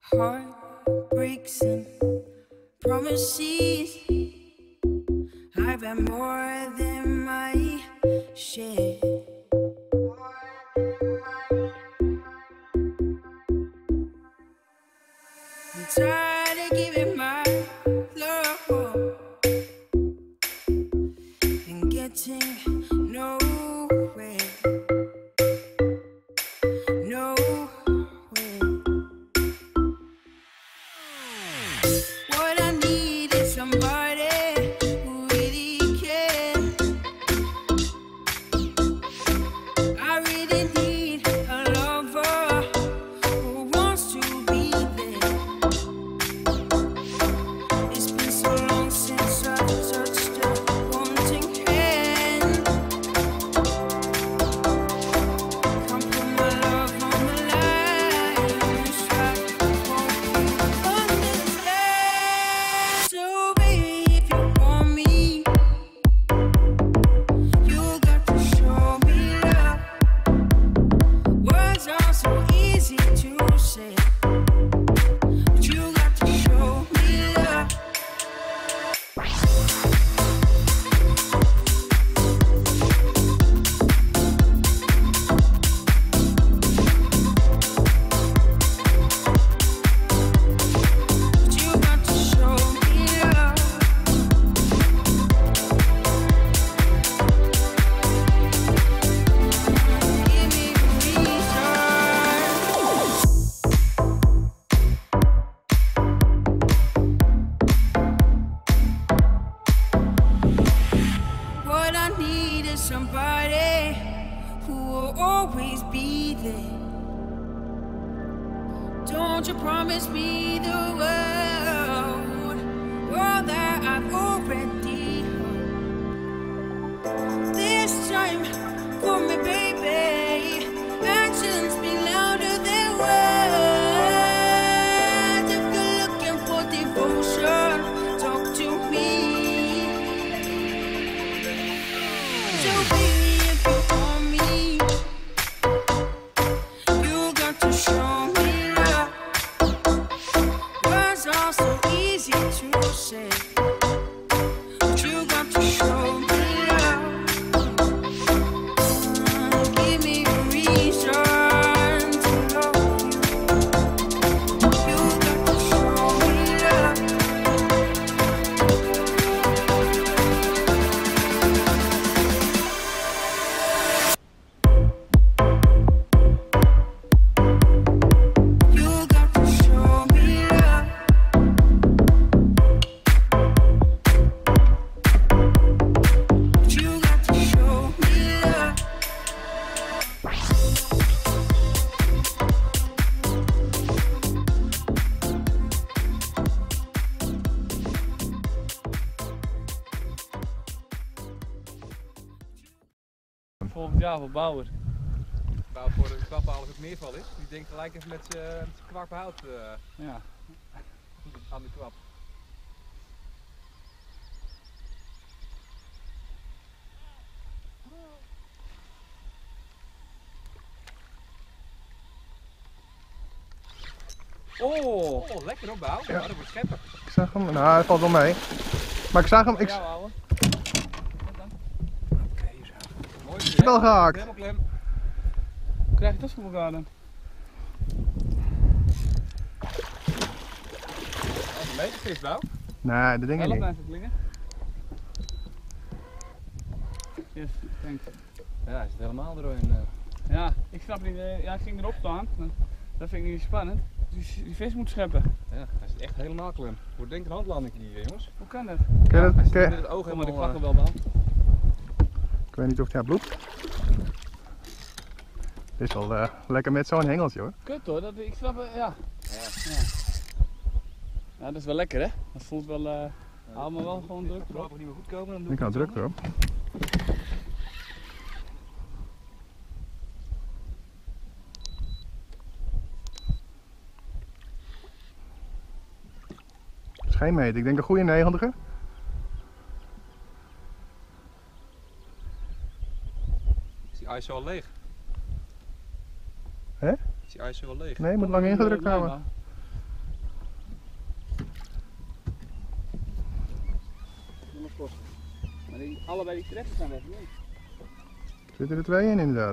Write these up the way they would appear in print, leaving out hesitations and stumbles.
heartbreaks and promises. I've had more than my share. I'm tired of giving my love and getting nowhere. What I need is somebody who really cares. I really need a lover who wants to be there. It's been so long since I've touched a wanting hand. Come put my love on the line. Try to hope you understand. So baby, if you want me, you got to show me love. Words are so easy to say, but you got to show me love. But you got to show me love. Give me a reason. What I need is somebody who will always be there. Don't you promise me the world, all that I've already heard. This time, for me, baby, actions speak louder than words. If you're looking for devotion, talk to me. So baby, if you want me, you got to show me love. Words are so easy to say, but you got to show me love. Give me a reason to love you. You got to show me love. You got to show me love. You got to show me love. Volgend jaar voor Bauer. Bouwt voor de klappen als het meerval is. Die denkt gelijk even met zijn kwakbehoud Ja. aan de kwap. Oh! Oh, lekker op bouw. Ja. Dat wordt scheppen. Ik zag hem, nou hij valt wel mee. Maar ik zag hem, ik Ja, ouwe. Mooi. wel gehaakt. Helemaal klem. Hoe krijg je dat voor elkaar dan? Als een meter vis bouw. Nee, dat denk ik Help niet. even klingen. Yes, thanks. Ja, is het helemaal doorheen. Ja, ik snap niet. Ja, ik ging erop staan. Maar dat vind ik niet spannend. Die vis moet scheppen. Ja, hij zit echt helemaal klem. Wordt denk ik een handlanding hier, jongens. Hoe kan dat? Ken je dat? Hij zit Ken je- met het oog Kom maar de helemaal. kwakken wel bouw. Ik weet niet of hij bloedt. Het is wel lekker met zo'n hengeltje hoor. Kut hoor, dat, ik snap het, ja. Ja, dat is wel lekker hè. Dat voelt wel, allemaal wel gewoon druk Als erop. het niet meer goed komen, dan doe Ik kan druk erop. Het is geen meter, ik denk een goede 90er. Is die ISO al leeg? Hè? Is die ISO al leeg? Nee, je moet lang ingedrukt houden. Allebei die trekkers zijn weg, niet? Er zitten er 2 in inderdaad.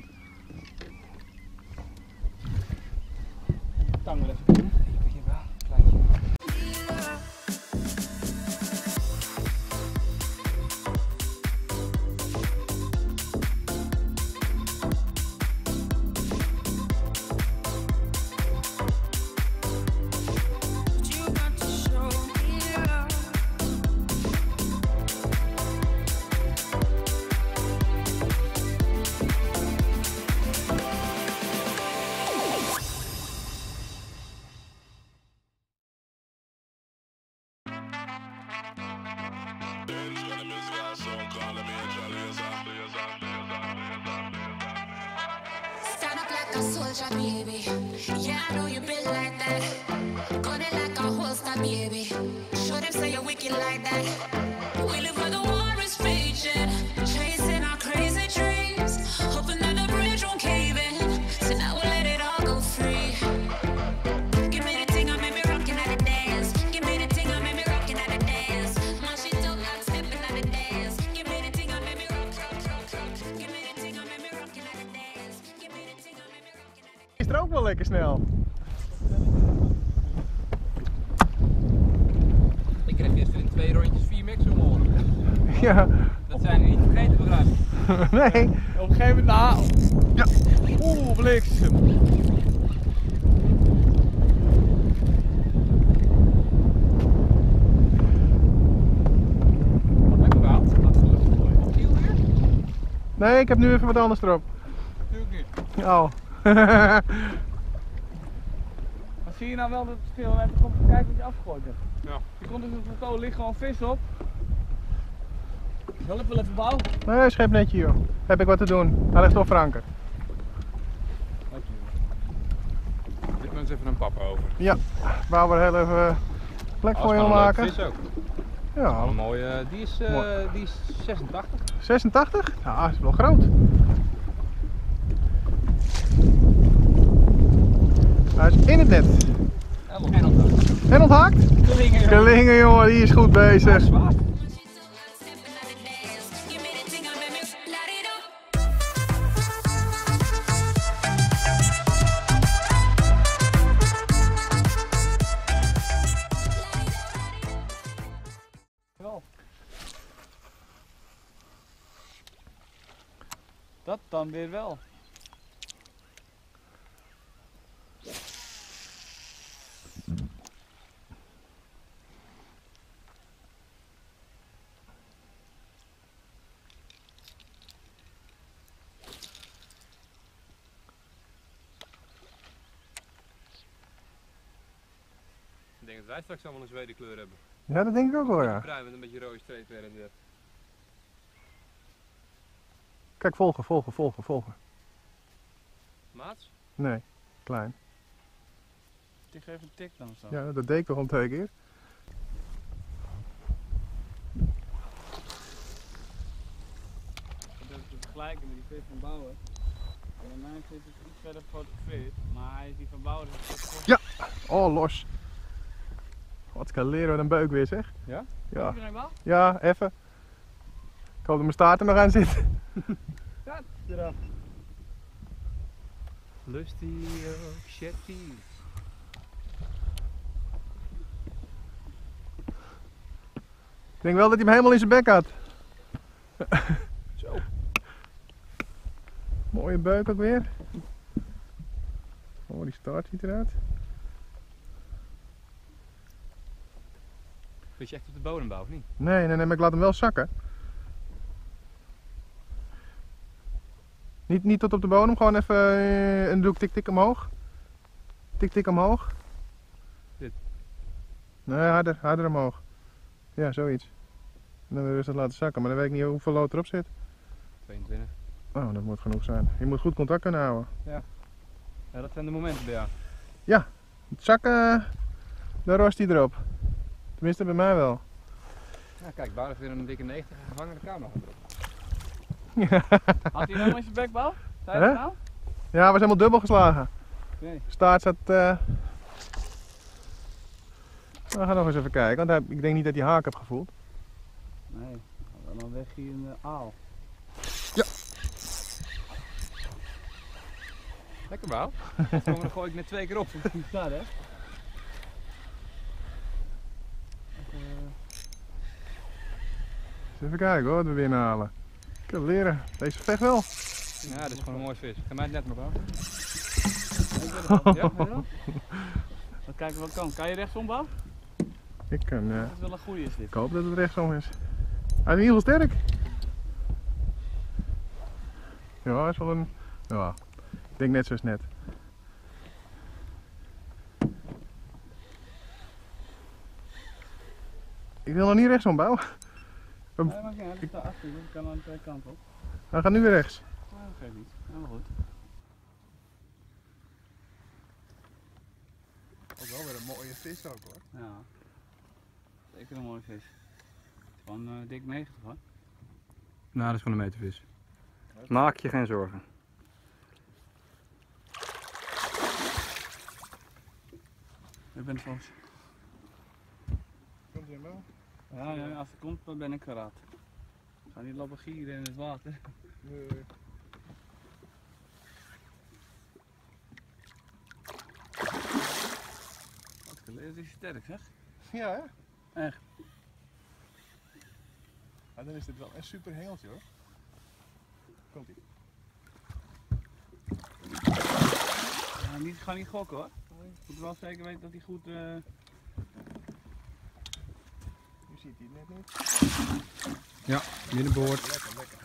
Tang wel even kunnen. Hier wel, kleintje. But you got to show me love. Stand up like a soldier, baby. Yeah, I know you built like that. Gun it like a holster, baby. Show them say you're wicked like that. We live where the war is raging, chasing our crazy dreams, hoping that the bridge won't cave in. So now we'll let it all go free. Give me the thing, I made me rockin' at the dance. Give me the thing, I made me rockin' at the dance. My shit don't like stepping at the dance. Give me the thing, I made me rock. Give me the thing, I made me rockin' at the dance. Give me the thing, I made me rockin' at the dance. Is er ook wel lekker snel. Ik kreeg gisteren in 2 rondjes 4 max omhoog. Ja. Dat zijn we niet vergeten, begrijp ik. Nee. Op een gegeven moment, nou. Ja. Oeh, bliksem. Wat heb je gehaald? Laat het lucht gooien. Opnieuw weer? Nee, ik heb nu even wat anders erop. Natuurlijk niet. Oh. Maar zie je nou wel het verschil? Even gewoon kijken wat je afgegooid hebt. Ja. Je komt dus op het plateau, ligt gewoon vis op. Zal ik wel even bouwen? Nee, schep netje joh. Heb ik wat te doen. Hij ligt op Franken. Ik moet eens even een papa over. Ja. Wou er heel even plek voor je wil maken. Vis ook. Ja. Een mooie, Mooi. die is 86. 86? Ja, dat is wel groot. Hij is in het net. En op dat. En onthaakt? Klingen, Kelingen jongen, die is goed bezig. Zwaar. Give me the thing, I made me light it up. Wel. Dat dan weer wel. Ik denk dat wij straks allemaal een zwedekleur hebben. Ja, dat denk ik ook wel ja. Bruin met een beetje rode streep her en der. Kijk, volgen, volgen, volgen, volgen. Maats? Nee, klein. Die geeft een tik dan zo. Ja, dat deed ik toch al 2 keer. Dat is te vergelijken met die vis van Bouwen. En mijn vis is iets verder gefotografeerd, maar hij is die van Bouwen. Ja. Oh, los. Wat kan leren wat een beuk weer zeg. Ja? Ja, Iedereen wel? ja, even. Ik hoop dat mijn staart er nog aan zit. Ja, eraf. Lusty, shetty. Ik denk wel dat hij hem helemaal in zijn bek had. Zo. Mooie beuk ook weer. Oh, die staart ziet eruit. Weet je echt op de bodem bouwen, of niet? Nee, nee, nee, maar ik laat hem wel zakken. Niet tot op de bodem, gewoon even en dan doe ik tik tik omhoog. Tik tik omhoog. Dit? Nee, harder omhoog. Ja, zoiets. En dan weer rustig laten zakken, maar dan weet ik niet hoeveel lood erop zit. 22. Oh, dat moet genoeg zijn. Je moet goed contact kunnen houden. Ja, dat zijn de momenten bij jou. Het zakken, dan rost hij erop. Tenminste bij mij wel. Ja, kijk, Bouw heeft weer een dikke 90 gevangen camera. Had hij nou in zijn bek, Bouw? Zei je Hè? dat nou? Ja, hij was helemaal dubbel geslagen. Nee. Staart zat. We gaan nog eens even kijken, want ik denk niet dat hij haak heb gevoeld. Nee. dan leg je een aal. Lekker Wouw. Dan gooi ik net 2 keer op. Daar hè? Even kijken hoor, wat we binnenhalen. Kunnen leren. Deze vecht wel. Ja, dit is gewoon een mooi vis. Ga mij het net maar aan. Ja, dan kijken we wat kan. Kan je rechtsom bouwen? Ik kan, Dat is wel een goeie is dit. ik hoop dat het rechtsom is. Hij is in ieder geval sterk. Ja, hij is wel een... Ja, ik denk net zoals net. Ik wil nog niet rechtsom bouwen. Nee, maar ja, dat is daarachter. Dat kan aan twee kanten op. Hij gaat nu weer rechts. Maar dat geeft niet. Helemaal goed. Ook wel weer een mooie vis ook hoor. Ja. Zeker een mooie vis. Van dik 90 hoor. Nou, dat is gewoon een metervis. Maak je geen zorgen. Ik ben soms. Komt hij hem wel? Ja, ja, als het komt, dan ben ik geraad. Ik ga niet lopen gieren in het water. Nee. Het is sterk zeg. Ja hè? Echt. Ja, dan is dit wel een super hengeltje hoor. Komt ie. Ja, ga niet gokken hoor. Je moet wel zeker weten dat hij goed... Nu ziet hij het net niet. Ja, middenboord. Lekker, lekker.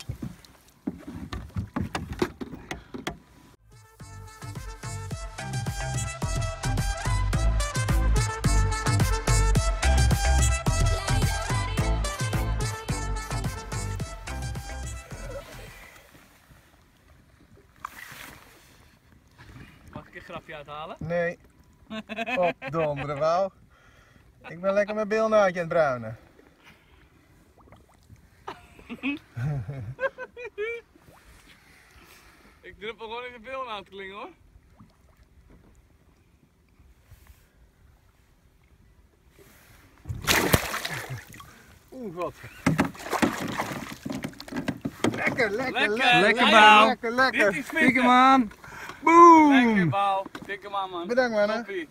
Mag ik een grapje uithalen? Nee. Opdonderen wauw. Ik ben lekker mijn bilnaadje aan het bruinen. Ik druppel gewoon in de beeld aan het klingen hoor. Oeh, wat. Lekker, lekker, Lekker, lekker, Bouw. lekker, lekker. Dit is Tik hem vissen. aan. Lekker Boom! bouw. Tik hem aan man. Bedankt mannen. Toppie.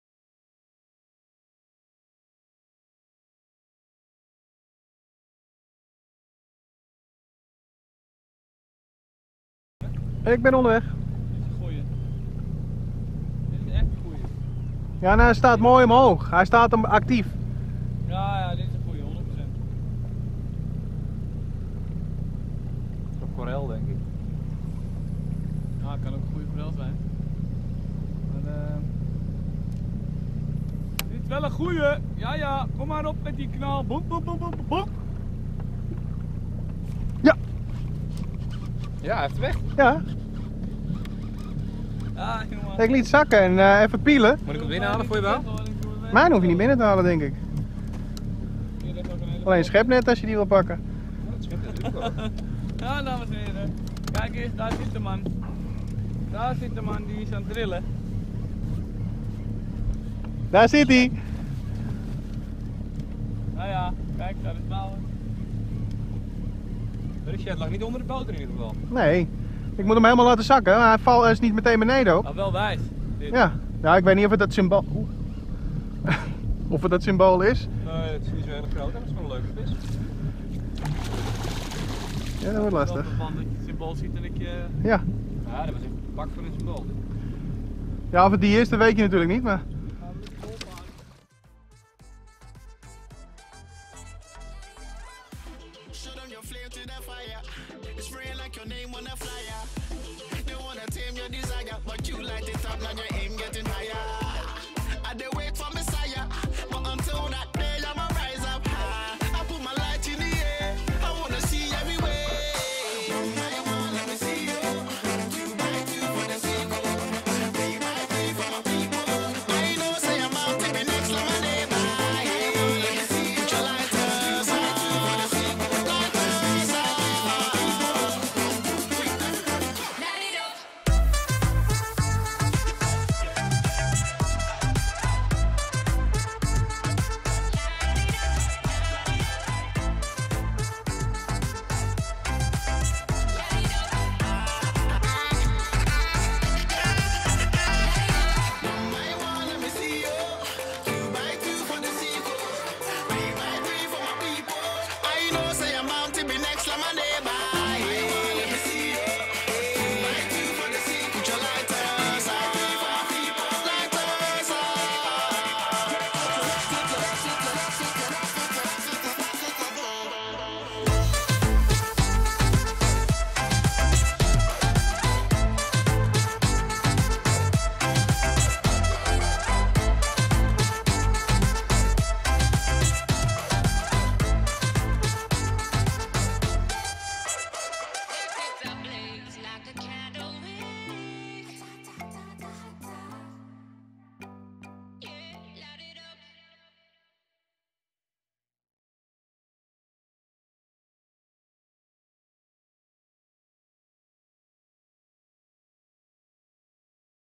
Ik ben onderweg. Dit is een goeie. Dit is echt een goeie. Ja, nou, hij staat mooi omhoog. Hij staat hem actief. Ja, dit is een goeie, 100%. Op forel denk ik. Ja, kan ook een goede forel zijn. Maar dit is wel een goeie. Ja, ja, kom maar op met die knal. Boep, boep, boep, boep, boep. Ja, hij heeft weg. Ja, Ja, jongen. ik liet zakken en even pielen. Moet ik hem binnenhalen voor je Bouw? Mijn hoef je niet binnen te halen, denk ik. Alleen schepnet als je die wil pakken. Dat schept natuurlijk wel. Ja, dames en heren. Kijk eens, daar zit de man. Daar zit de man, die is aan het drillen. Daar zit hij. Nou ja, kijk, daar is bouwen. Richard lag niet onder de boter in ieder geval. Nee, ik moet hem helemaal laten zakken. Hij is niet meteen beneden ook. Maar wel wijs. Dit. Ja, ja, ik weet niet of het dat symbool... Oeh. Of het dat symbool is. Nee, het is niet zo erg groot. Dat is wel een leuke vis. Ja, dat wordt lastig. Wel van dat je het symbool ziet en dat je... Ja. Ja, dat was echt een bak voor een symbool. Ja, of het die is, dat weet je natuurlijk niet, maar... Show them your flame to the fire. Spraying like your name on a flyer. They wanna tame your desire, but you light it up, now your aim getting higher.